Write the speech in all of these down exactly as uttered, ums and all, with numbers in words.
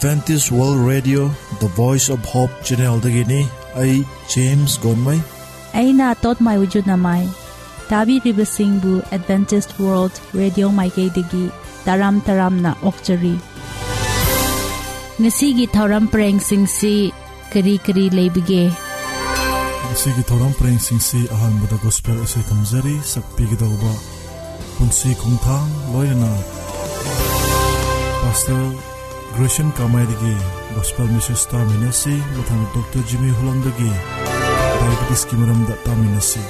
Adventist World Radio, The Voice of Hope Channel dagini ay James Gonmay. Ay na tot may wujud na may. Tabi ribasingbu Adventist World Radio Maykay digi taram taram na okchari. Ngasigi tauram preng singsi kari kari leibige. Ngasigi tauram preng singsi ahan buda gospel ase kamzari sakpigi dawba punsi kungthang loyana. Pastor Gresham Kamay digi gospel message ta minasi muthang Doctor Jimmy Hulam dagi diabetes ki maram da ta minasi.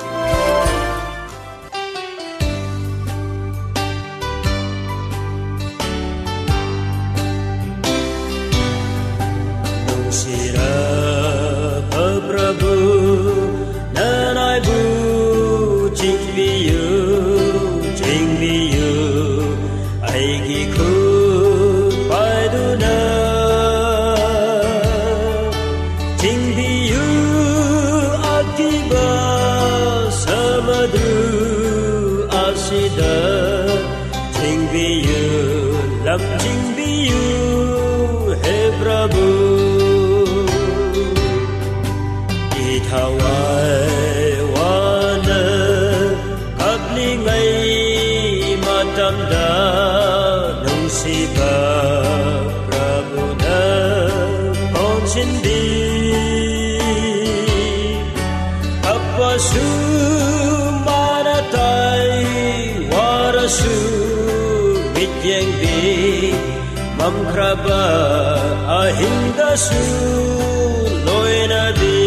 Mamkraba ahinda su loina di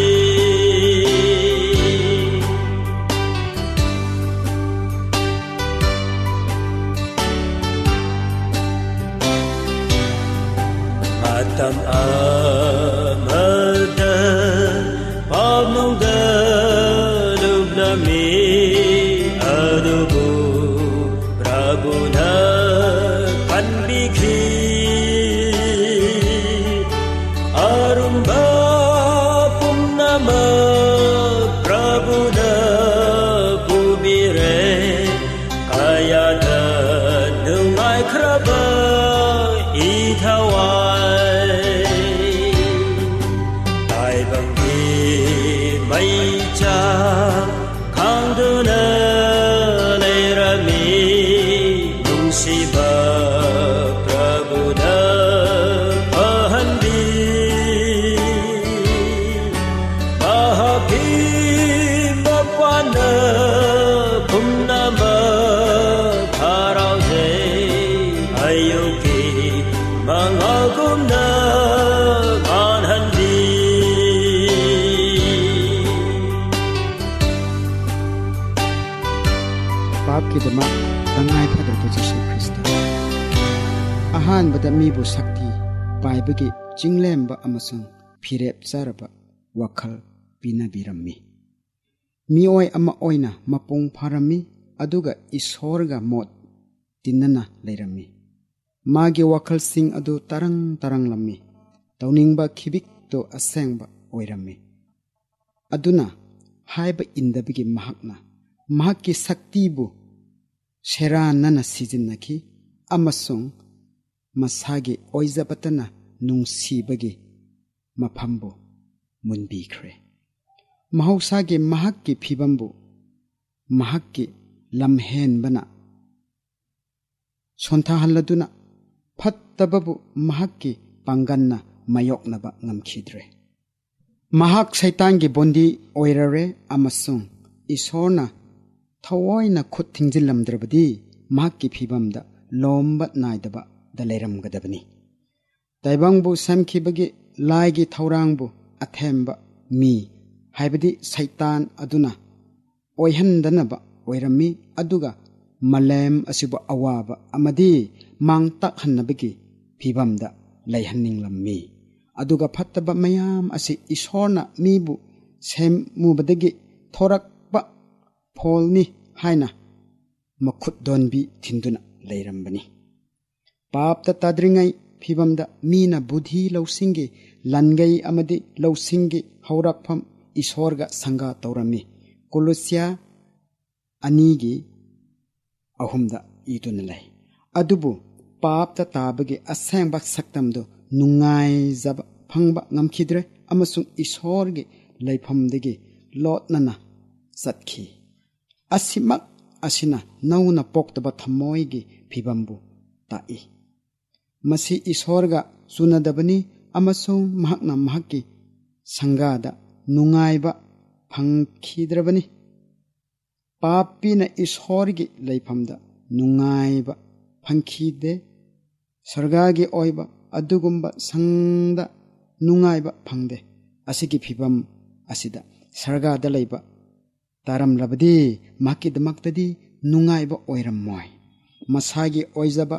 matam amada pamangda lublami adubu prabuna kanbikhi ahanbada mibu sakti paibagi jinglemba amasung phirep charaba wakhal pinabirammi mioi ama oina mapung pharami aduga isorga mot tinana leirami magi wakhal sing adu tarang tarang lammi tauningba khibik to asengba oirami aduna haiba indabigi mahakna mahakki saktibu sheranana sijinnaki amasung masagi oizabatana nungsibagi maphambu munbikre mahausagi mahakki phibambu mahakki lamhenbana sonthahalladuna phattababu mahakki panganna mayoknaba ngamkhidre mahak saitangi bondi oirare amasung isorna thawoina khut thingjilamdrabadi mahakki phibamda lomba naidaba daleram gadabani taibangbu samkhibagi laigi thaurangbu athemba mi haibadi saitan aduna oihandanaba oirami aduga malem asibu awaba amadi mangtak hannabagi phibamda laihanningslammi aduga phattaba mayam asi isorna mibu semmubadagi thorakba pholni haina makhut donbi thinduna leirambani papta tadringai phibamda mina budhi lausingi langai amadi lausingi haurakpham isorga sanga taurami Kolosya anigi ahumda idunalai adubu papta tabagi asengba saktamdo ꯅꯨꯡꯉꯥꯏꯖꯕ ꯐꯪꯕ ꯉꯝꯈꯤꯗ꯭ꯔꯦ ꯑꯃꯁꯨꯡ ꯏꯁꯣꯔꯒꯤ ꯂꯩꯐꯝꯗꯒꯤ ꯂꯣꯠꯅꯅ ꯆꯠꯈꯤ꯫ ꯑꯁꯤꯃꯛ ꯑꯁꯤꯅ ꯅꯧꯅ ꯄꯣꯛꯇꯕ ꯊꯝꯃꯣꯏꯒꯤ ꯐꯤꯕꯝꯕꯨ ꯇꯥꯛꯏ꯫ ꯃꯁꯤ ꯏꯁꯣꯔꯒ ꯆꯨꯅꯗꯕꯅꯤ ꯑꯃꯁꯨꯡ ꯃꯍꯥꯛꯅ ꯃꯍꯥꯛꯀꯤ ꯁꯪꯒꯥꯗ ꯅꯨꯡꯉꯥꯏꯕ ꯐꯪꯈꯤꯗ꯭ꯔꯕꯅꯤ꯫ ꯄꯥꯄꯤꯅ ꯏꯁꯣꯔꯒꯤ ꯂꯩꯐꯝꯗ ꯅꯨꯡꯉꯥꯏꯕ ꯐꯪꯈꯤꯗꯦ꯫ ꯁꯔꯒꯥꯒꯤ ꯑꯣꯏꯕ ꯑꯗꯨꯒꯨꯝꯕ ꯁꯪꯗ ꯅꯨꯡꯉꯥꯏꯕ ꯐꯪꯗꯦ꯫ ꯑꯁꯤꯒꯤ ꯐꯤꯕꯝ ꯑꯁꯤꯗ ꯁꯔꯒꯥꯗ ꯂꯩꯕ ꯇꯥꯔꯝꯂꯕꯗꯤ ꯃꯍꯥꯛꯀꯤꯗꯃꯛꯇꯗꯤ ꯅꯨꯡꯉꯥꯏꯕ ꯑꯣꯏꯔꯝꯃꯣꯏ꯫ ꯃꯁꯥꯒꯤ ꯑꯣꯏꯖꯕ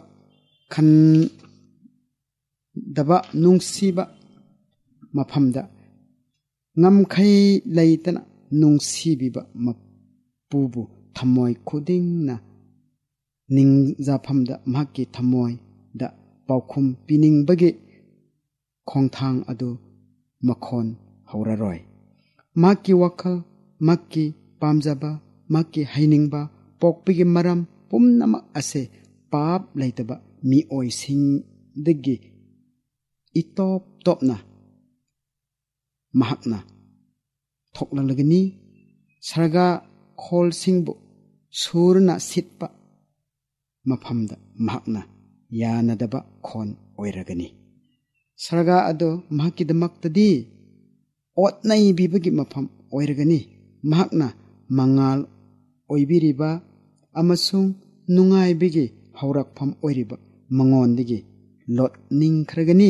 ꯈꯟꯗꯕ ꯅꯨꯡꯁꯤꯕ ꯃꯐꯝꯗ ꯉꯝꯈꯩ ꯂꯩꯇꯅ ꯅꯨꯡꯁꯤꯕꯤꯕ ꯃꯄꯨꯕꯨ ꯊꯝꯃꯣꯏ ꯈꯨꯗꯤꯡꯅ ꯅꯤꯡꯖꯐꯝꯗ ꯃꯍꯥꯛꯀꯤ ꯊꯝꯃꯣꯏꯗ ꯄꯥꯎꯈꯨꯝ ꯄꯤꯅꯤꯡꯕꯒꯤ ꯈꯣꯡꯊꯥꯡ ꯑꯗꯨ ꯃꯈꯣꯟ ꯍꯧꯔꯔꯣꯏ꯫ ꯃꯍꯥꯛꯀꯤ ꯋꯥꯈꯜ, ꯃꯍꯥꯛꯀꯤ ꯄꯥꯝꯖꯕ, ꯃꯍꯥꯛꯀꯤ ꯍꯩꯅꯤꯡꯕ ꯄꯣꯛꯄꯒꯤ ꯃꯔꯝ ꯄꯨꯝꯅꯃꯛ ꯑꯁꯦ ꯄꯥꯞ ꯂꯩꯇꯕ ꯃꯤꯑꯣꯏꯁꯤꯡꯗꯒꯤ ꯏꯇꯣꯞ ꯇꯣꯞꯅ ꯃꯍꯥꯛꯅ ꯊꯣꯛꯂꯒꯅꯤ꯫ ꯁꯔꯒꯥ ꯈꯣꯜꯁꯤꯡꯕꯨ ꯁꯨꯔꯅ ꯁꯤꯠꯄ ꯃꯐꯝꯗ ꯃꯍꯥꯛꯅ ꯌꯥꯅꯗꯕ ꯈꯣꯟ ꯑꯣꯏꯔꯒꯅꯤ꯫ ꯁꯔꯒꯥ ꯑꯗꯨ ꯃꯍꯥꯛꯀꯤꯗꯃꯛꯇꯗꯤ ꯑꯣꯠꯅꯩꯕꯤꯕꯒꯤ ꯃꯐꯝ ꯑꯣꯏꯔꯒꯅꯤ꯫ ꯃꯍꯥꯛꯅ ꯃꯉꯥꯜ ꯑꯣꯏꯕꯤꯔꯤꯕ ꯑꯃꯁꯨꯡ ꯅꯨꯡꯉꯥꯏꯕꯒꯤ ꯍꯧꯔꯛꯐꯝ ꯑꯣꯏꯔꯤꯕ ꯃꯉꯣꯟꯗꯒꯤ ꯂꯣꯠꯅꯤꯡꯈ꯭ꯔꯒꯅꯤ꯫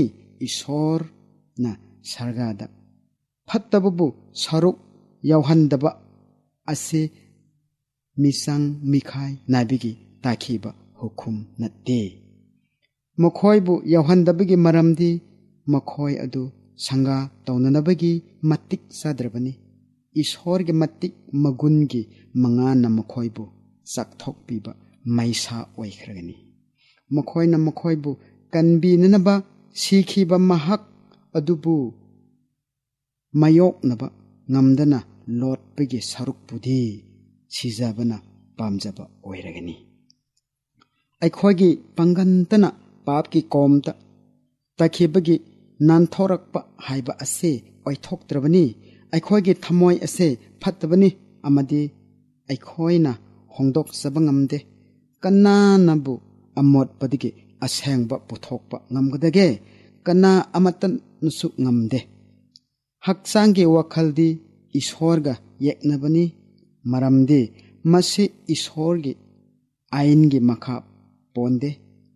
ꯏꯁꯣꯔꯅ ꯁꯔꯒꯥꯗ ꯐꯠꯇꯕꯕꯨ ꯁꯔꯨꯛ ꯌꯥꯎꯍꯟꯗꯕ ꯑꯁꯤ ꯃꯤꯆꯪ ꯃꯤꯈꯥꯏ ꯅꯥꯏꯕꯒꯤ ꯇꯥꯈꯤꯕ ꯍꯨꯀꯨꯝ ꯅꯠꯇꯦ꯫ ꯃꯈꯣꯏꯕꯨ ꯌꯥꯎꯍꯟꯗꯕꯒꯤ ꯃꯔꯝꯗꯤ ꯃꯈꯣꯏ ꯑꯗꯨ ꯁꯪꯒꯥ ꯇꯧꯅꯅꯕꯒꯤ ꯃꯇꯤꯛ ꯆꯥꯗ꯭ꯔꯕꯅꯤ꯫ ꯏꯁꯣꯔꯒꯤ ꯃꯇꯤꯛ ꯃꯒꯨꯟꯒꯤ ꯃꯉꯥꯜꯅ ꯃꯈꯣꯏꯕꯨ ꯆꯥꯛꯊꯣꯛꯄꯤꯕ ꯃꯩꯁꯥ ꯑꯣꯏꯈ꯭ꯔꯒꯅꯤ꯫ ꯃꯈꯣꯏꯅ ꯃꯈꯣꯏꯕꯨ ꯀꯟꯕꯤꯅꯅꯕ ꯁꯤꯈꯤꯕ ꯃꯍꯥꯛ ꯑꯗꯨꯕꯨ ꯃꯥꯌꯣꯛꯅꯕ ꯉꯝꯗꯅ ꯂꯣꯠꯄꯒꯤ ꯁꯔꯨꯛꯄꯨꯗꯤ ꯁꯤꯖꯕꯅ ꯄꯥꯝꯖꯕ ꯑꯣꯏꯔꯒꯅꯤ꯫ ꯑꯩꯈꯣꯏꯒꯤ ꯄꯥꯡꯒꯟꯇꯅ ꯄꯥꯞꯀꯤ ꯀꯣꯝꯗ ꯇꯥꯈꯤꯕꯒꯤ ꯅꯥꯟꯊꯣꯔꯛꯄ ꯍꯥꯏꯕ ꯑꯁꯤ ꯑꯣꯏꯊꯣꯛꯇ꯭ꯔꯕꯅꯤ꯫ ꯑꯩꯈꯣꯏꯒꯤ ꯊꯝꯃꯣꯏ ꯑꯁꯤ ꯐꯠꯇꯕꯅꯤ ꯑꯃꯗꯤ ꯑꯩꯈꯣꯏꯅ ꯍꯣꯡꯗꯣꯛꯆꯕ ꯉꯝꯗꯦ꯫ ꯀꯅꯥꯅꯕꯨ ꯑꯃꯣꯠꯄꯗꯒꯤ ꯑꯁꯦꯡꯕ ꯄꯨꯊꯣꯛꯄ ꯉꯝꯒꯗꯒꯦ? ꯀꯅꯥ ꯑꯃꯠꯇꯅꯁꯨ ꯉꯝꯗꯦ꯫ ꯍꯛꯆꯥꯡꯒꯤ ꯋꯥꯈꯜꯗꯤ ꯏꯁꯣꯔꯒ ꯌꯦꯛꯅꯕꯅꯤ, ꯃꯔꯝꯗꯤ ꯃꯁꯤ ꯏꯁꯣꯔꯒꯤ ꯑꯥꯏꯟꯒꯤ ꯃꯈꯥ ꯄꯣꯟꯗꯦ꯫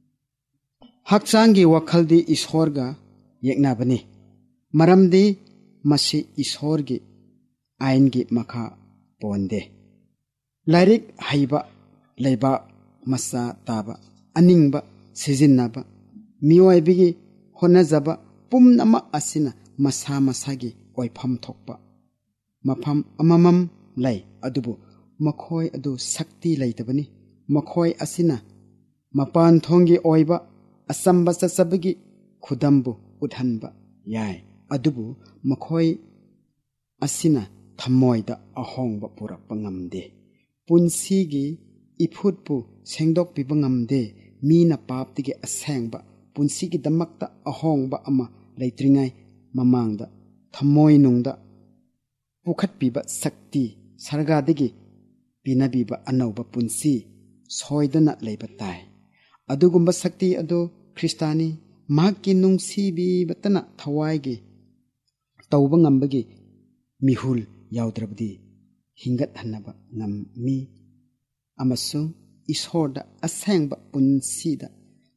ꯍꯛꯆꯥꯡꯒꯤ ꯋꯥꯈꯜꯗꯤ ꯏꯁꯣꯔꯒ ꯌꯦꯛꯅꯕꯅꯤ, ꯃꯔꯝꯗꯤ ꯃꯁꯤ ꯏꯁꯣꯔꯒꯤ ꯑꯥꯏꯟꯒꯤ ꯃꯈꯥ ꯄꯣꯟꯗꯦ꯫ ꯂꯥꯏꯔꯤꯛ ꯍꯩꯕ, ꯂꯩꯕꯥꯛ ꯃꯆꯥ ꯇꯥꯕ, ꯑꯅꯤꯡꯕ ꯁꯤꯖꯤꯟꯅꯕ, ꯃꯤꯑꯣꯏꯕꯒꯤ ꯍꯣꯠꯅꯖꯕ ꯄꯨꯝꯅꯃꯛ ꯑꯁꯤꯅ ꯃꯁꯥ ꯃꯁꯥꯒꯤ ꯑꯣꯏꯐꯝ ꯊꯣꯛꯄ ꯃꯐꯝ ꯑꯃꯃꯝ ꯂꯩ, ꯑꯗꯨꯕꯨ ꯃꯈꯣꯏ ꯑꯗꯨ ꯁꯛꯇꯤ ꯂꯩꯇꯕꯅꯤ꯫ ꯃꯈꯣꯏ ꯑꯁꯤꯅ ꯃꯄꯥꯟꯊꯣꯡꯒꯤ ꯑꯣꯏꯕ ꯑꯆꯝꯕ ꯆꯠꯆꯕꯒꯤ ꯈꯨꯗꯝꯕꯨ ꯎꯠꯍꯟꯕ ꯌꯥꯏ, ꯑꯗꯨꯕꯨ ꯃꯈꯣꯏ ꯑꯁꯤꯅ ꯊꯃꯣꯏꯗ ꯑꯍꯣꯡꯕ ꯄꯨꯔꯛꯄ ꯉꯝꯗꯦ꯫ ꯄꯨꯟꯁꯤꯒꯤ ꯏꯐꯨꯠꯄꯨ ꯁꯦꯡꯗꯣꯛꯄꯤꯕ ꯉꯝꯗꯦ꯫ ꯃꯤꯅ ꯄꯥꯞꯇꯒꯤ ꯑꯁꯦꯡꯕ ꯄꯨꯟꯁꯤꯒꯤꯗꯃꯛꯇ ꯑꯍꯣꯡꯕ ꯑꯃ ꯂꯩꯇ꯭ꯔꯤꯉꯩ ꯃꯃꯥꯡꯗ ꯊꯃꯣꯏꯅꯨꯡꯗ ꯄꯨꯈꯠꯄꯤꯕ ꯁꯛꯇꯤ ꯁꯔꯒꯥꯗꯒꯤ ꯄꯤꯅꯕꯤꯕ ꯑꯅꯧꯕ ꯄꯨꯟꯁꯤ ꯁꯣꯏꯗꯅ ꯂꯩꯕ ꯇꯥꯏ꯫ ꯑꯗꯨꯒꯨꯝꯕ ꯁꯛꯇꯤ ꯑꯗꯨ ꯈ꯭ꯔꯤꯁꯇꯥꯅꯤ ꯃꯍꯥꯛꯀꯤ ꯅꯨꯡꯁꯤꯕꯤꯕꯇꯅ ꯊꯋꯥꯏꯒꯤ ꯇꯧꯕ ꯉꯝꯕꯒꯤ ꯃꯤꯍꯨꯜ ꯌꯥꯎꯗ꯭ꯔꯕꯗꯤ ꯍꯤꯡꯒꯠꯍꯟꯅꯕ ꯉꯝꯃꯤ ꯑꯃꯁꯨꯡ ꯏꯁꯣꯔꯗ ꯑꯁꯦꯡꯕ ꯄꯨꯟꯁꯤꯗ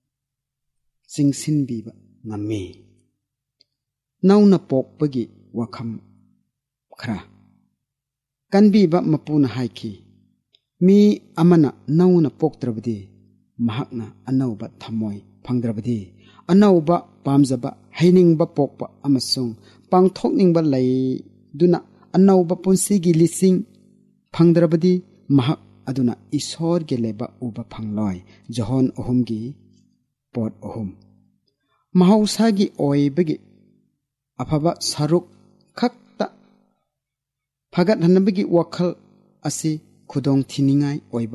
ꯆꯤꯡꯁꯤꯟꯕꯤꯕ ꯉꯝꯃꯤ꯫ ꯅꯧꯅ ꯄꯣꯛꯄꯒꯤ ꯋꯥꯐꯝ ꯈꯔ ꯀꯟꯕꯤꯕ ꯃꯄꯨꯅ ꯍꯥꯏꯈꯤ, ꯃꯤ ꯑꯃꯅ ꯅꯧꯅ ꯄꯣꯛꯇ꯭ꯔꯕꯗꯤ, ꯃꯍꯥꯛꯅ ꯑꯅꯧꯕ ꯊꯝꯃꯣꯏ ꯐꯪꯗ꯭ꯔꯕꯗꯤ, ꯑꯅꯧꯕ ꯄꯥꯝꯖꯕ, ꯍꯩꯅꯤꯡꯕ ꯄꯣꯛꯄ ꯑꯃꯁꯨꯡ ꯄꯥꯡꯊꯣꯛꯅꯤꯡꯕ ꯂꯩꯗꯨꯅ ꯑꯅꯧꯕ ꯄꯨꯟꯁꯤꯒꯤ ꯂꯤꯆꯤꯡ ꯐꯪꯗ꯭ꯔꯕꯗꯤ ꯃꯍꯥꯛ ꯑꯗꯨꯅ ꯏꯁꯣꯔꯒꯤ ꯂꯩꯕꯥꯛ ꯎꯕ ꯐꯪꯂꯣꯏ꯫ ꯖꯣꯍꯟ ꯑꯍꯨꯝꯒꯤ ꯄꯣꯠ ꯑꯍꯨꯝ꯫ ꯃꯍꯧꯁꯥꯒꯤ ꯑꯣꯏꯕꯒꯤ ꯑꯐꯕ ꯁꯔꯨꯛ ꯈꯛꯇ ꯐꯒꯠꯍꯟꯅꯕꯒꯤ ꯋꯥꯈꯜ ꯑꯁꯤ ꯈꯨꯗꯣꯡꯊꯤꯅꯤꯡꯉꯥꯏ ꯑꯣꯏꯕ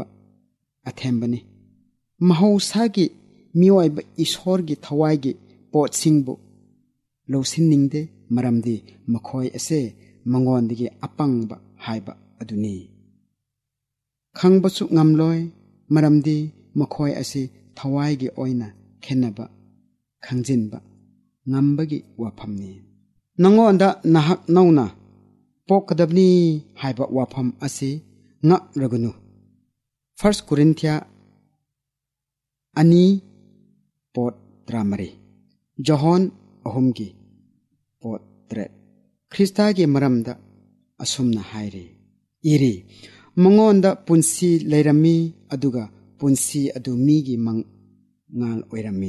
ꯑꯊꯦꯝꯕꯅꯤ꯫ ꯃꯍꯧꯁꯥꯒꯤ ꯃꯤꯑꯣꯏꯕ ꯏꯁꯣꯔꯒꯤ ꯊꯋꯥꯏꯒꯤ ꯄꯣꯠꯁꯤꯡꯕꯨ ꯂꯧꯁꯤꯟꯅꯤꯡꯗꯦ ꯃꯔꯝꯗꯤ ꯃꯈꯣꯏ ꯑꯁꯦ ꯃꯉꯣꯟꯗꯒꯤ ꯑꯄꯪꯕ ꯍꯥꯏꯕ ꯑꯗꯨꯅꯤ ꯈꯪꯕꯁꯨ ꯉꯝꯂꯣꯏ ꯃꯔꯝꯗꯤ ꯃꯈꯣꯏ ꯑꯁꯤ ꯊꯋꯥꯏꯒꯤ ꯑꯣꯏꯅ ꯈꯦꯟꯅꯕ ꯈꯪꯖꯤꯟꯕ ꯉꯝꯕꯒꯤ ꯋꯥꯐꯝꯅꯤ ꯅꯉꯣꯟꯗ ꯅꯍꯥꯛ ꯅꯧꯅ ꯄꯣꯛꯀꯗꯕꯅꯤ ꯍꯥꯏꯕ ꯋꯥꯐꯝ ꯑꯁꯤ ꯉꯛꯔꯒꯅꯨ ꯐꯥꯔꯁ ꯀꯣꯔꯤꯟꯊꯤꯌꯥ ꯑꯅꯤ ꯄꯣꯠ ꯇꯔꯥꯃꯔꯤ ꯖꯣꯍꯣꯟ ꯑꯍꯨꯝꯒꯤ ꯄꯣꯠ ꯇꯔꯦꯠ ꯈ꯭ꯔꯤꯁꯇꯒꯤ ꯃꯔꯝꯗ ꯑꯁꯨꯝꯅ ꯍꯥꯏꯔꯤ ꯏꯔꯤ ꯃꯉꯣꯟꯗ ꯄꯨꯟꯁꯤ ꯂꯩꯔꯝꯃꯤ ꯑꯗꯨꯒ ꯄꯨꯟꯁꯤ ꯑꯗꯨ ꯃꯤꯒꯤ ꯃꯉꯥꯜ ꯑꯣꯏꯔꯝꯃꯤ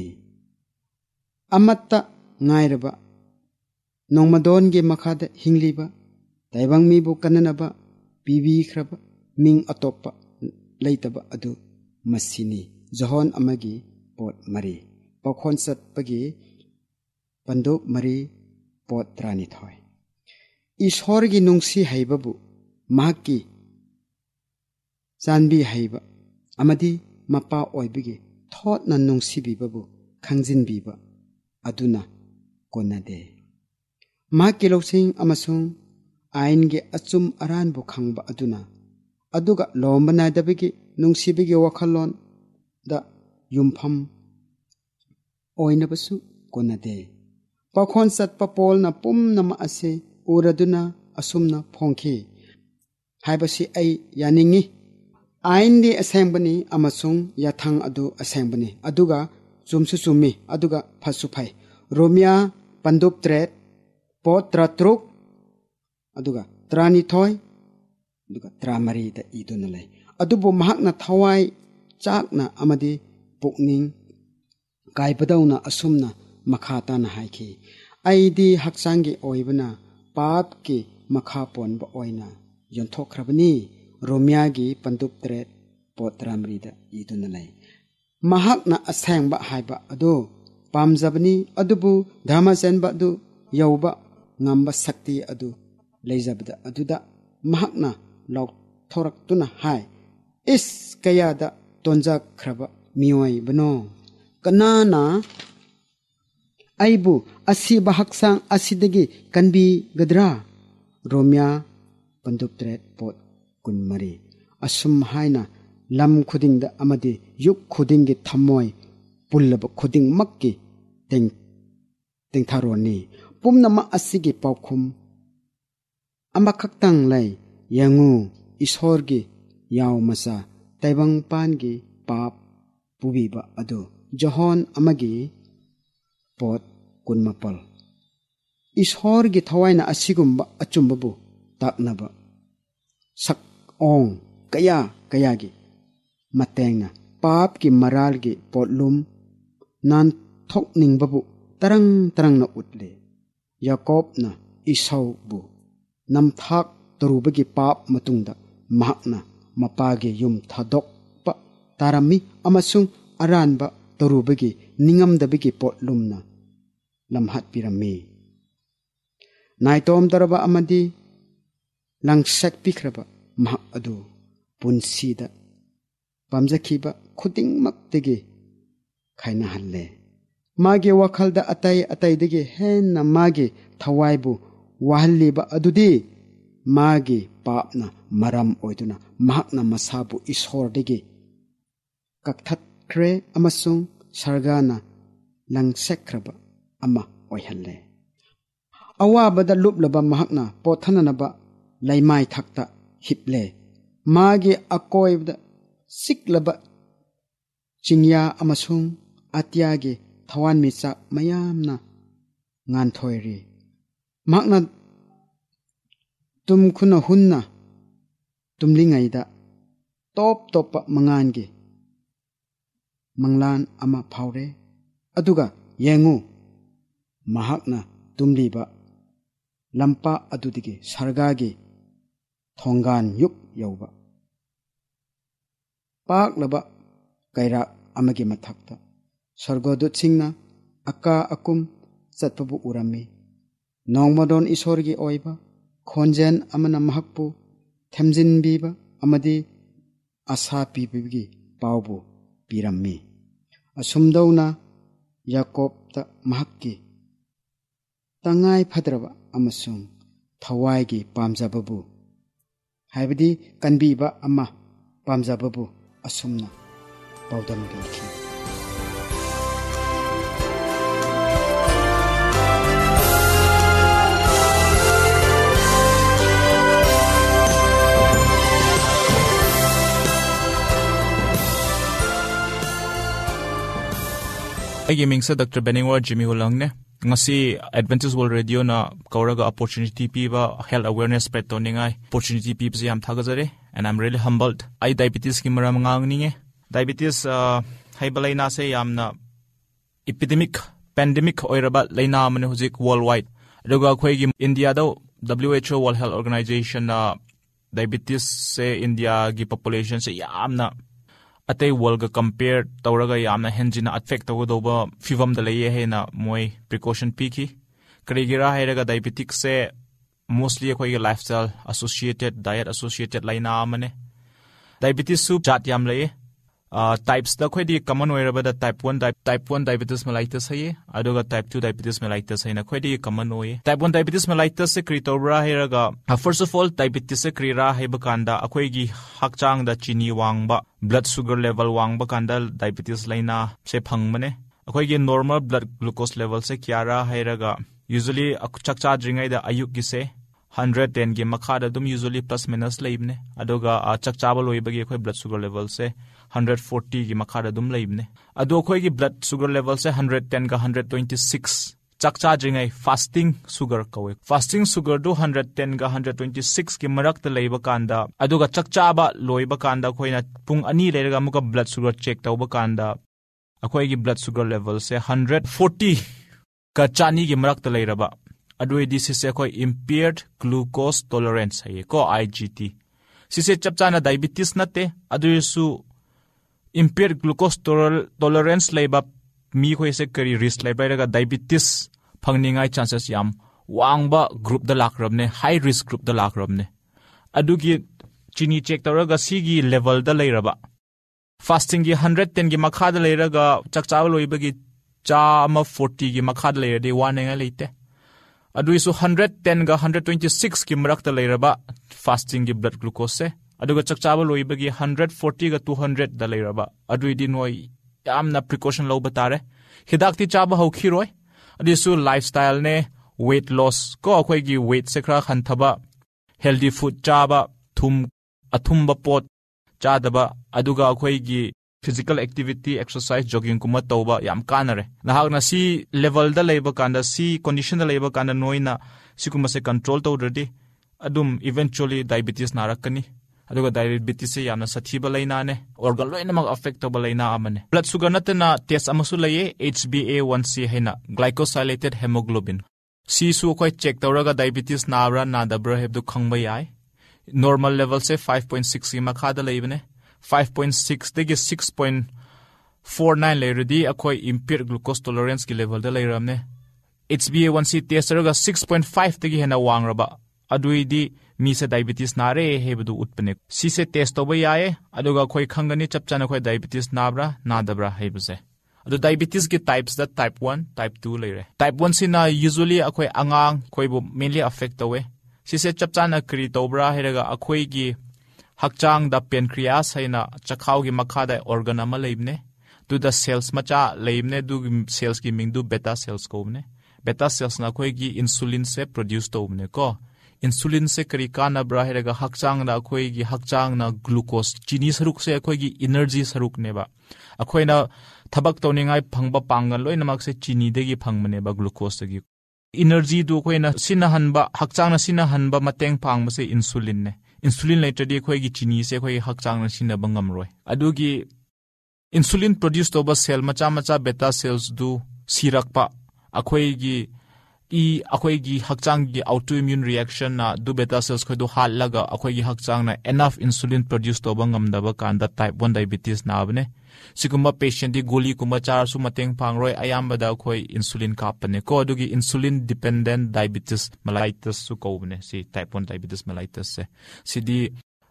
ꯑꯃꯠꯇ ꯉꯥꯏꯔꯕ ꯅꯣꯡꯃꯗꯣꯟꯒꯤ ꯃꯈꯥꯗ ꯍꯤꯡꯂꯤꯕ ꯇꯥꯏꯕꯪ ꯃꯤꯕꯨ ꯀꯟꯅꯅꯕ ꯄꯤꯕꯤꯈ꯭ꯔꯕ ꯃꯤꯡ ꯑꯇꯣꯞꯄ ꯂꯩꯇꯕ ꯑꯗꯨ ꯃꯁꯤꯅꯤ ꯖꯣꯍꯣꯟ ꯑꯃꯒꯤ ꯄꯣꯠ ꯃꯔꯤ ꯄꯥꯎꯈꯣꯟ ꯆꯠꯄꯒꯤ ꯄꯟꯗꯨꯞ ꯃꯔꯤ ꯄꯣꯠ ꯇꯔꯥꯅꯤꯊꯣꯏ ꯏꯁꯣꯔꯒꯤ ꯅꯨꯡꯁꯤ ꯍꯩꯕꯕꯨ ꯃꯍꯥꯛꯀꯤ ꯆꯥꯟꯕꯤ ꯍꯩꯕ ꯑꯃꯗꯤ ꯃꯄꯥ ꯑꯣꯏꯕꯒꯤ ꯊꯣꯠꯅ ꯅꯨꯡꯁꯤꯕꯤꯕꯕꯨ ꯈꯪꯖꯤꯟꯕꯤꯕ ꯑꯗꯨꯅ ꯀꯣꯟꯅꯗꯦ ꯃꯍꯥꯛꯀꯤ ꯂꯧꯁꯤꯡ ꯑꯃꯁꯨꯡ ꯑꯥꯏꯟꯒꯤ ꯑꯆꯨꯝ ꯑꯔꯥꯟꯕꯨ ꯈꯪꯕ ꯑꯗꯨꯅ ꯑꯗꯨꯒ ꯂꯣꯝꯕ ꯅꯥꯏꯗꯕꯒꯤ ꯅꯨꯡꯁꯤꯕꯒꯤ ꯋꯥꯈꯜꯂꯣꯟꯗ ꯌꯨꯝꯐꯝ ꯑꯣꯏꯅꯕꯁꯨ ꯀꯣꯟꯅꯗꯦ ꯄꯥꯈꯣꯟ ꯆꯠꯄ ꯄꯣꯜꯅ ꯄꯨꯝꯅꯃꯛ ꯑꯁꯤ ꯎꯔꯗꯨꯅ ꯑꯁꯨꯝꯅ ꯐꯣꯡꯈꯤ ꯍꯥꯏꯕꯁꯤ ꯑꯩ ꯌꯥꯅꯤꯡꯉꯤ ꯑꯥꯏꯟꯗꯤ ꯑꯁꯦꯡꯕꯅꯤ ꯑꯃꯁꯨꯡ ꯌꯥꯊꯪ ꯑꯗꯨ ꯑꯁꯦꯡꯕꯅꯤ ꯑꯗꯨꯒ ꯆꯨꯝꯁꯨ ꯆꯨꯝꯃꯤ ꯑꯗꯨꯒ ꯐꯁꯨ ꯐꯩ ꯔꯣꯃꯤꯌꯥ ꯄꯟꯗꯨꯞ ꯇꯔꯦꯠ ꯄꯣꯠ ꯇꯔꯥꯇꯔꯨꯛ ꯑꯗꯨꯒ ꯇꯔꯥꯅꯤꯊꯣꯏ ꯑꯗꯨꯒ ꯇꯔꯥꯃꯔꯤꯗ ꯏꯗꯨꯅ ꯂꯩ ꯑꯗꯨꯕꯨ ꯃꯍꯥꯛꯅ ꯊꯋꯥꯏ ꯆꯥꯛꯅ ꯑꯃꯗꯤ ꯄꯨꯛꯅꯤꯡ ꯀꯥꯏꯕꯗꯧꯅ ꯑꯁꯨꯝꯅ ꯃꯈꯥ ꯇꯥꯅ ꯍꯥꯏꯈꯤ ꯑꯩꯗꯤ ꯍꯛꯆꯥꯡꯒꯤ ꯑꯣꯏꯕꯅ ꯄꯥꯞꯀꯤ ꯃꯈꯥ ꯄꯣꯟꯕ ꯑꯣꯏꯅ ꯌꯣꯟꯊꯣꯛꯈ꯭ꯔꯕꯅꯤ ꯔꯣꯃꯤꯌꯥꯒꯤ ꯄꯟꯗꯨꯞ ꯇꯔꯦꯠ ꯄꯣꯠ ꯇꯔꯥꯃꯔꯤꯗ ꯏꯗꯨꯅ ꯂꯩ ꯃꯍꯥꯛꯅ ꯑꯁꯦꯡꯕ ꯍꯥꯏꯕ ꯑꯗꯨ ꯄꯥꯝꯖꯕꯅꯤ ꯑꯗꯨꯕꯨ ꯙꯔꯃ ꯆꯦꯟꯕ ꯑꯗꯨ ꯌꯧꯕ ꯉꯝꯕ ꯁꯛꯇꯤ ꯑꯗꯨ ꯂꯩꯖꯕꯗ ꯑꯗꯨꯗ ꯃꯍꯥꯛꯅ ꯂꯥꯎꯊꯣꯔꯛꯇꯨꯅ ꯍꯥꯏ ꯏꯁ ꯀꯌꯥꯗ ꯇꯣꯟꯖꯈ꯭ꯔꯕ ꯃꯤꯑꯣꯏꯕꯅꯣ ꯀꯅꯥꯅ ꯑꯩꯕꯨ ꯑꯁꯤꯕ ꯍꯛꯆꯥꯡ ꯑꯁꯤꯗꯒꯤ ꯀꯟꯕꯤꯒꯗ꯭ꯔꯥ ꯔꯣꯃꯤꯌꯥ ꯄꯟꯗꯨꯞ ꯇꯔꯦꯠ ꯄꯣꯠ ꯀꯨꯟꯃꯔꯤ ꯑꯁꯨꯝ ꯍꯥꯏꯅ ꯂꯝ ꯈꯨꯗꯤꯡꯗ ꯑꯃꯗꯤ ꯌꯨꯒ ꯈꯨꯗꯤꯡꯒꯤ ꯊꯝꯃꯣꯏ ꯄꯨꯜꯂꯕ ꯈꯨꯗꯤꯡꯃꯛꯀꯤ ꯇꯦꯡꯊꯥꯔꯣꯅꯤ ꯄꯨꯝꯅꯃꯛ ꯑꯁꯤꯒꯤ ꯄꯥꯎꯈꯨꯝ ꯑꯃꯈꯛꯇꯪ ꯂꯩ ꯌꯦꯡꯉꯨ ꯏꯁꯣꯔꯒꯤ ꯌꯥꯎ ꯃꯆꯥ ꯇꯥꯏꯕꯪꯄꯥꯟꯒꯤ ꯄꯥꯞ ꯄꯨꯕꯤꯕ ꯑꯗꯨ ꯖꯣꯍꯣꯟ ꯑꯃꯒꯤ ꯄꯣꯠ ꯀꯨꯟꯃꯥꯄꯜ ꯏꯁꯣꯔꯒꯤ ꯊꯋꯥꯏꯅ ꯑꯁꯤꯒꯨꯝꯕ ꯑꯆꯨꯝꯕꯕꯨ ꯇꯥꯛꯅꯕ ꯁꯛꯑꯣꯡ ꯀꯌꯥ ꯀꯌꯥꯒꯤ ꯃꯇꯦꯡꯅ ꯄꯥꯞꯀꯤ ꯃꯔꯥꯜꯒꯤ ꯄꯣꯠꯂꯨꯝ ꯅꯥꯟꯊꯣꯛꯅꯤꯡꯕꯕꯨ ꯇꯔꯪ ꯇꯔꯪꯅ ꯎꯠꯂꯤ ꯌꯥꯀꯣꯕꯅ ꯏꯁꯧꯕꯨ ꯅꯝꯊꯥꯛ ꯇꯧꯔꯨꯕꯒꯤ ꯄꯥꯞ ꯃꯇꯨꯡꯗ ꯃꯍꯥꯛꯅ ꯃꯄꯥꯒꯤ ꯌꯨꯝ ꯊꯥꯗꯣꯛꯄ ꯇꯥꯔꯝꯃꯤ ꯑꯃꯁꯨꯡ ꯑꯔꯥꯟꯕ ꯇꯧꯔꯨꯕꯒꯤ ꯅꯤꯡꯉꯝꯗꯕꯒꯤ ꯄꯣꯠꯂꯨꯝꯅ ꯂꯝꯍꯠꯄꯤꯔꯝꯃꯤ ꯅꯥꯏꯇꯣꯝ-ꯇꯧꯔꯕ ꯑꯃꯗꯤ ꯂꯪꯁꯦꯛꯄꯤꯈ꯭ꯔꯕ ꯃꯍꯥꯛ ꯑꯗꯨ ꯄꯨꯟꯁꯤꯗ ꯄꯥꯝꯖꯈꯤꯕ ꯈꯨꯗꯤꯡꯃꯛꯇꯒꯤ ꯈꯥꯏꯅꯍꯜꯂꯦ ꯃꯥꯒꯤ ꯋꯥꯈꯜꯗ ꯑꯇꯩ ꯑꯇꯩꯗꯒꯤ ꯍꯦꯟꯅ ꯃꯥꯒꯤ ꯊꯋꯥꯏꯕꯨ ꯋꯥꯍꯜꯂꯤꯕ ꯑꯗꯨꯗꯤ ꯃꯥꯒꯤ ꯄꯥꯞꯅ ꯃꯔꯝ ꯑꯣꯏꯗꯨꯅ ꯃꯍꯥꯛꯅ ꯃꯁꯥꯕꯨ ꯏꯁꯣꯔꯗꯒꯤ ꯀꯛꯊꯠꯈ꯭ꯔꯦ ꯑꯃꯁꯨꯡ ꯁꯔꯒꯥꯅ ꯂꯪꯁꯦꯛꯈ꯭ꯔꯕ ꯑꯃ ꯑꯣꯏꯍꯜꯂꯦ ꯑꯋꯥꯕꯗ ꯂꯨꯞꯂꯕ ꯃꯍꯥꯛꯅ ꯄꯣꯊꯅꯅꯕ ꯂꯩꯃꯥꯏ ꯊꯛꯇ ꯍꯤꯞꯂꯦ ꯃꯥꯒꯤ ꯑꯀꯣꯏꯕꯗ ꯆꯤꯛꯂꯕ ꯆꯤꯡꯌꯥ ꯑꯃꯁꯨꯡ ꯑꯇꯤꯌꯥꯒꯤ ꯊꯋꯥꯟꯃꯤꯆꯥꯛ ꯃꯌꯥꯝꯅ ꯉꯥꯟꯊꯣꯏꯔꯤ ꯃꯍꯥꯛꯅ ꯇꯨꯝꯈꯨꯅ ꯍꯨꯟꯅ ꯇꯨꯝꯂꯤꯉꯩꯗ ꯇꯣꯞ ꯇꯣꯞꯄ ꯃꯉꯥꯟꯒꯤ ꯃꯪꯂꯥꯟ ꯑꯃ ꯐꯥꯎꯔꯦ ꯑꯗꯨꯒ ꯌꯦꯡꯉꯨ ꯃꯍꯥꯛꯅ ꯇꯨꯝꯂꯤꯕ ꯂꯝꯄꯥꯛ ꯑꯗꯨꯗꯒꯤ ꯁꯔꯒꯥꯒꯤ ꯊꯣꯡꯒꯥꯟ ꯌꯨꯛ ꯌꯧꯕ ꯄꯥꯛꯂꯕ ꯀꯩꯔꯥꯛ ꯑꯃꯒꯤ ꯃꯊꯛꯇ ꯁꯔꯒꯣꯗꯨꯠꯁꯤꯡꯅ ꯑꯀꯥ ꯑꯀꯨꯝ ꯆꯠꯄꯕꯨ ꯎꯔꯝꯃꯤ ꯅꯣꯡꯃꯗꯣꯟ ꯏꯁꯣꯔꯒꯤ ꯑꯣꯏꯕ ꯈꯣꯟꯖꯦꯜ ꯑꯃꯅ ꯃꯍꯥꯛꯄꯨ ꯊꯦꯝꯖꯤꯟꯕꯤꯕ ꯑꯃꯗꯤ ꯑꯁꯥ ꯄꯤꯕꯒꯤ ꯄꯥꯎꯕꯨ ꯄꯤꯔꯝꯃꯤ ꯑꯁꯨꯝꯗꯧꯅ ꯌꯥꯀꯣꯕꯇ ꯃꯍꯥꯛꯀꯤ tangai phadraba amasung thawai gi pamjababu haibadi kanbiba ama pamjababu asumna paudam bilki Ay mingsa Doctor Beningwa Jimmy Hulang ne ngasi Adventist World Radio na kauraga opportunity piba health awareness spread to ningai opportunity piba yam thagazare and I'm really humbled. Ay diabetes ki maram ngang ninge diabetes uh, hay balay na se yam na epidemic pandemic oiraba layna man huzik worldwide aduga khoi gi India do W H O World Health Organization na diabetes se India gi population se yam na atay world ga compare tawraga yamna henjina affect tawdoba fivam da leye he na moi precaution piki karigira hairaga diabetic se mostly khoi ga lifestyle associated diet associated laina amane diabetes su jat yam leye uh, types da khoi di common oiraba da type one type one diabetes mellitus haye adoga type two diabetes mellitus haina khoi di common oye type one diabetes mellitus se kritobra hairaga uh, first of all diabetes se krira haiba kanda akhoi gi hakchang da chini wangba blood sugar level wangba kanda diabetes laina se phangmane akhoi gi normal blood glucose level se kyara hairaga usually chakcha dringai da ayuk gi se one hundred ten gi makha da dum usually plus minus leibne adoga uh, chakcha ba loi bagi akhoi blood sugar level se one hundred forty gi makha da dum leibne ado akhoi gi blood sugar level se one hundred ten ga one hundred twenty-six chakcha dringai fasting sugar kawe fasting sugar do one hundred ten ga one hundred twenty-six ki marak ta leiba kanda aduga chakcha ba loiba kanda khoina pung ani leiraga muka blood sugar check tawba kanda akhoi gi blood sugar level se one hundred forty ka chani gi marak ta leiraba adui this is khoi impaired glucose tolerance hai ko I G T sise chapchana diabetes nate adui su impaired glucose tolerance leiba mi khoi se kari risk leiba raga diabetes phangningai chances yam wangba group da lakrabne high risk group da lakrabne adugi chini check tawraga sigi level da leiraba fasting gi one hundred ten gi makha da leiraga chakchaw loiba gi cha ama forty gi makha da leirade wanenga leite adui su one hundred ten ga one hundred twenty-six ki marak da leiraba fasting gi blood glucose se aduga chakchaw loiba gi one hundred forty ga two hundred da leiraba adui di noi yamna precaution lo batare hidak ti chaba haukhiroi adisu lifestyle ne weight loss ko akhoi gi weight se khra khan thaba healthy food chaba thum athumba pot chadaba aduga akhoi gi physical activity exercise jogging kuma toba yam kanare nahak na si level da leiba kanda si condition da leiba kanda noina sikuma se control tawradi adum eventually diabetes narakani aduga diabetes se yamna sathiba laina ne organ loina mag affectable laina amane blood sugar natna test amasu laye H b A one C haina glycosylated hemoglobin si su khoi check tawraga diabetes nabra nadabra hebdu khangba yai normal level se five point six gi makha da leibane five point six degi six point four nine leiradi akhoi impaired glucose tolerance ki level da leiramne H b A one C test raga six point five degi hena wangraba adui di mi se diabetes nare hebudu utpane si se test toba yae aduga khoi khangani chapchana khoi diabetes nabra nadabra hebuse adu diabetes ki types da type one type two leire type one sina usually akhoi angang khoi bu mainly affect towe si se chapchana kri tobra heraga akhoi gi hakchang da pancreas haina chakhaw gi makha da organ ama leibne tu da cells macha leibne du cells ki mingdu beta cells ko ne beta cells na khoi gi insulin se produce to ne ko insulin se kari kana bra heraga hakchang na khoi gi hakchang na glucose chini saruk se khoi gi energy saruk ne ba akhoi na thabak toningai phangba pangal loina mak se chini de gi phangmane ba glucose gi energy du khoi na sinahan ba hakchang na sinahan ba mateng phangma se insulin ne insulin later di khoi gi chini se khoi hakchang na sina bangam roi adugi insulin produce to ba cell macha macha beta cells du sirakpa akhoi gi i akhoi gi hakchang gi autoimmune reaction na du beta cells khoi du hal laga akhoi gi hakchang na enough insulin produce to bangam da ba kan da type one diabetes na bne sikuma patient di goli kuma char su mateng phangroi ayamba da khoi insulin kapane ko adugi insulin dependent diabetes mellitus su ko bne si type one diabetes mellitus se si di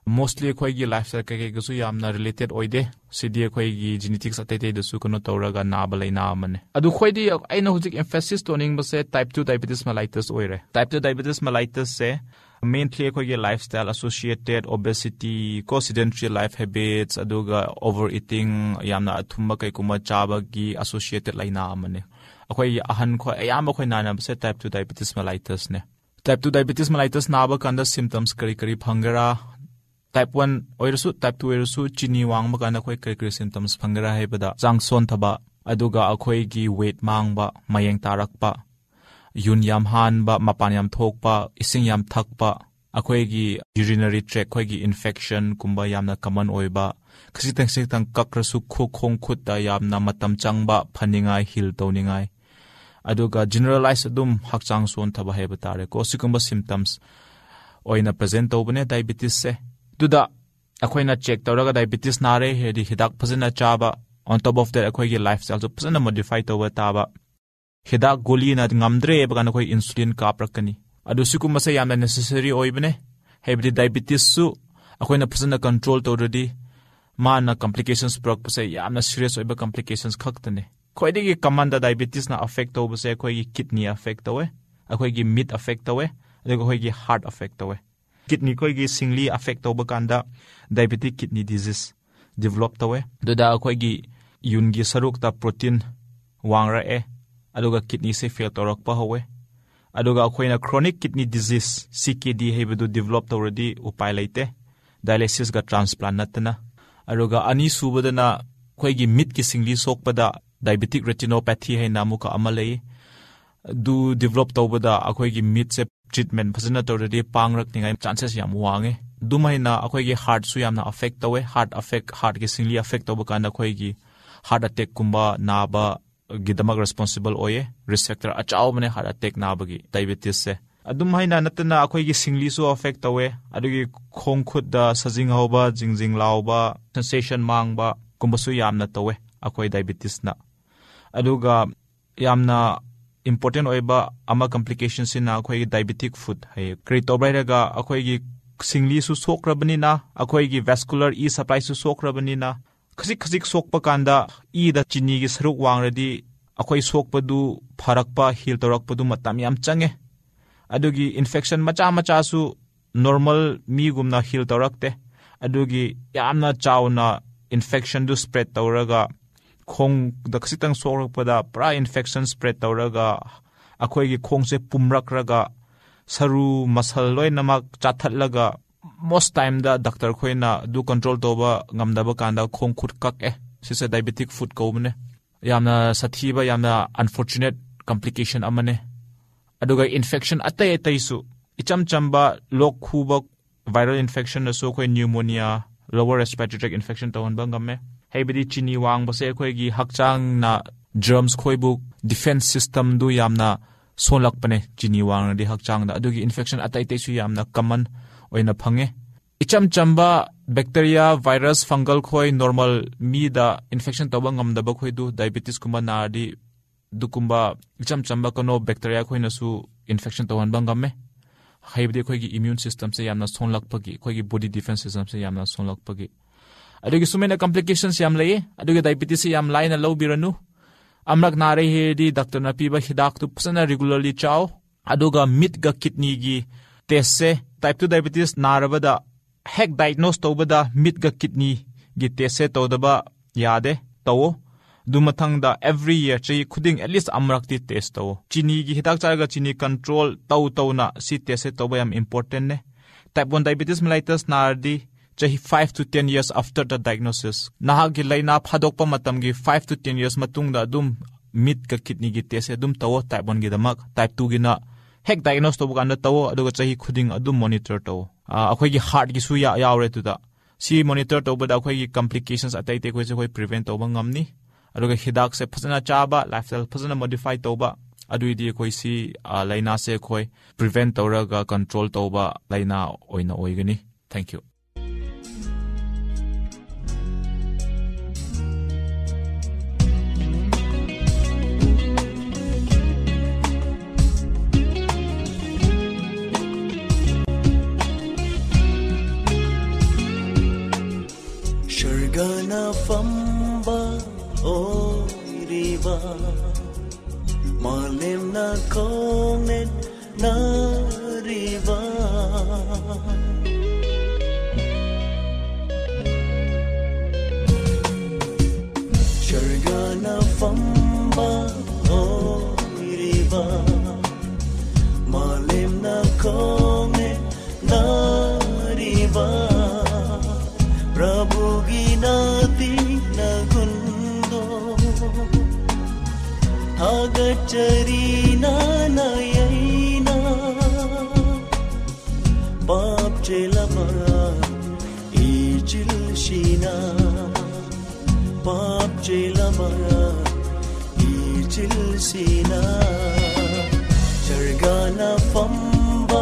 mostly khoi gi lifestyle ka ke su yamna related oide cd khoi gi genetics ate te su kono toraga na ba leina amane adu khoi di aina hujik emphasis toning ba se type two diabetes mellitus oire type two diabetes mellitus se mainly khoi gi lifestyle associated obesity co sedentary life habits aduga overeating yamna athumba kai kuma chaba gi associated leina amane akhoi ahan khoi ayam khoi na na se type two diabetes mellitus ne type two diabetes mellitus na ba kanda symptoms kari kari phangara type one oirasu type two oirasu chini wang ma kana khoi kari kari symptoms phangara haibada changson thaba aduga akhoi gi weight mangba mayeng tarakpa yun yam hanba mapan yam thokpa ising yam thakpa akhoi gi urinary tract khoi gi infection kumba yamna common oiba khasitang sitang kakrasu khu khong khut da yamna matam changba phaningai hil toningai aduga generalized adum hakchang son thaba heba tare ko sikumba symptoms oina present tobane diabetes se duda akoina check tawraga diabetes nare hedi hidak phajana chaba on top of that akoi gi lifestyle so phajana modify tawa taba hidak goli na ngamdre bagana koi insulin kaprakani adu sikumba se yamna necessary oibane hebdi diabetes su akoina phajana control tawradi mana complications prok se yamna serious oiba complications khaktane khoidigi common da diabetes na affect toba se khoi gi kidney affect tawe akhoi gi mid affect tawe aduga khoi gi heart affect tawe kidney khoi gi singly affect toba kanda diabetic kidney disease develop tawe doda khoi gi yun gi saruk ta protein wangra e aduga kidney se fail torak pa howe aduga khoina chronic kidney disease C K D hebedu develop tawradi upai leite dialysis ga transplant natna aduga ani subadana khoi gi mid ki singly sokpada diabetic retinopathy hai namuka amalei du develop tawbada akhoi gi mid se treatment phajana tawradi pangrak ningai chances yam wange dumaina akhoi gi heart su yamna affect tawe heart affect heart gi singly affect tawba kana khoi gi heart attack kumba naba gidamag responsible oye risk factor achao mane heart attack naba gi diabetes se adumaina natna akhoi gi singly su affect tawe adugi khong khut da sajing hoba jingjing lawba sensation mangba kumba su yamna tawe akhoi diabetes na aduga yamna important oiba ama complications in akhoi gi diabetic food hai kritobrairaga akhoi gi singli su sokrabani na akhoi gi vascular e supply su sokrabani na khasik khasik sokpa kanda e da chini gi saruk wangradi akhoi sokpadu pharakpa hil torakpadu matam yam change adugi infection macha macha su normal mi gumna hil torakte adugi yamna chauna infection du spread tawraga khong da khasitang sorakpada pra infection spread tawraga akhoi gi khong se pumrak raga saru masal loi namak chathatlaga most time da doctor khoina du control toba ngamdaba kanda khong khut kak e sise diabetic food ko mane yamna sathiba yamna unfortunate complication amane aduga infection atai atai su icham chamba lok khuba viral infection na so khoi pneumonia lower respiratory tract infection tawon bangame heibidi chini wang base khoi gi hakchang na germs khoi bu defense system du yamna solak pane chini wang di hakchang da adugi infection atai te su yamna common oina phange icham chamba bacteria virus fungal khoi normal mi da infection tawang ngam da ba khoi du diabetes kuma na di dukumba icham chamba kono bacteria khoi na su infection tawan bangame haibde khoi gi immune system se yamna sonlak pagi khoi gi body defense system se yamna sonlak pagi adugi sumena complications yam lei adugi diabetes yam line low biranu amrak na re he di doctor na piba hidak tu psana regularly chaw aduga mit ga kidney gi test se type two diabetes narabada hek diagnose tobada mit ga kidney gi test se todaba yade tawo dumathang da every year chai khuding at least amrak ti test tawo chini gi hidak charga chini control taw taw na si test se toba yam important ne type one diabetes mellitus nardi chahi five to ten years after the diagnosis naha gi laina phadok pa matam gi five to ten years matung da dum mit ka kidney gi test adum tawo type one gi damak type two gi na hek diagnose to bukan da tawo aduga chahi khuding adum monitor tawo akhoi gi heart gi su ya yawre tu da si monitor to bada akhoi gi complications atai te khoi se khoi prevent to bangam ni aduga hidak se phasana chaba lifestyle phasana modify to ba adui di khoi si laina se khoi prevent to ra ga control to ba laina oina oigani thank you famba oiriba malem na kongen na riba shargana famba oiriba malem na kongen na riba Prabhu ginati nagundo agacharina nayaina bab chelama ijilshina bab chelama ijilsina jargana famba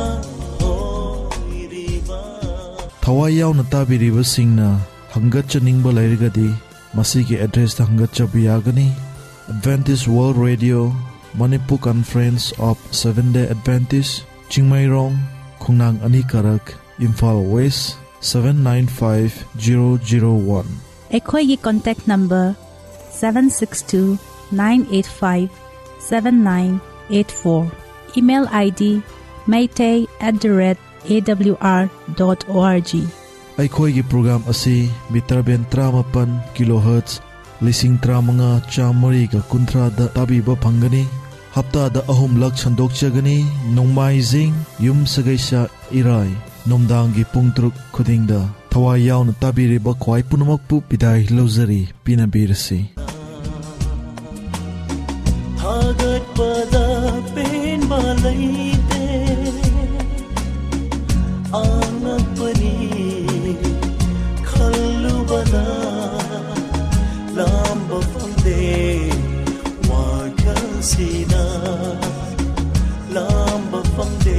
Thawai yauna tabiriba singna hangat chaningba lairigadi masigi address ta hangat chabiyagani Adventist World Radio Manipur Conference of Seventh-day Adventists Chingmairong Khungnang Anikarak Imphal West seven nine five zero zero one Ekhoigi contact number seven six two nine eight five seven nine eight four Email I D maytay at the rate a w r dot org Aikhoigi program asi meter ben tramapan kilohertz lising tramanga chamari ka kunthra da tabi ba phangani hafta da ahum lak chandok chagani nongmai jing yum sagaisa irai nomdang gi pungtruk khuding da thawai yauna tabiri ba khwai punamak pu pidai lozari pinabirsi hagat pada pen balaite anak pani khallu bada lamba famde wakasina lamba famde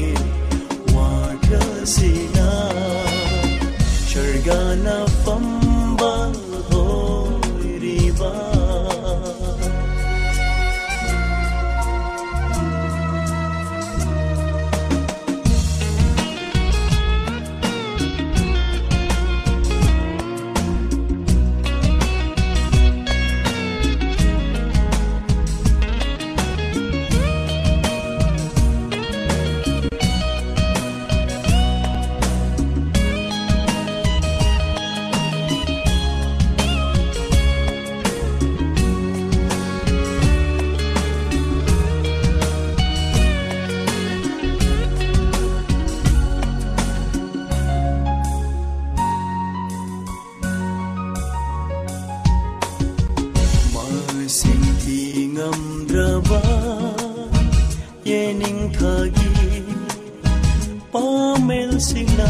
wakasina shargana famba hoiriba yening thagi pamel singna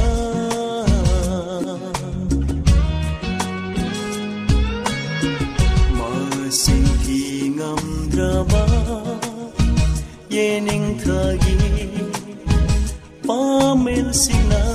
masinghi ngamdraba yening thagi pamel singna